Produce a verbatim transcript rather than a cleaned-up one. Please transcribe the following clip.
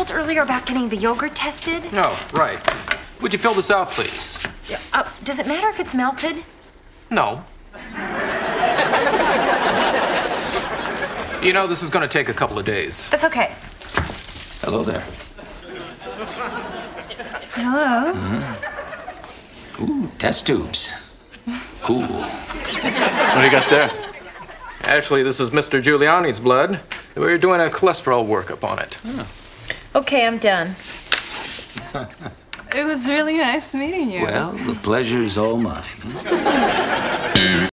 called earlier about getting the yogurt tested? No, right. Would you fill this out, please? Uh, does it matter if it's melted? No. You know, this is going to take a couple of days. That's okay. Hello there. Hello. Mm-hmm. Ooh, test tubes. Cool. What do you got there? Actually, this is Mister Giuliani's blood. We're doing a cholesterol workup on it. Oh. Okay, I'm done. It was really nice meeting you. Well, the pleasure's all mine.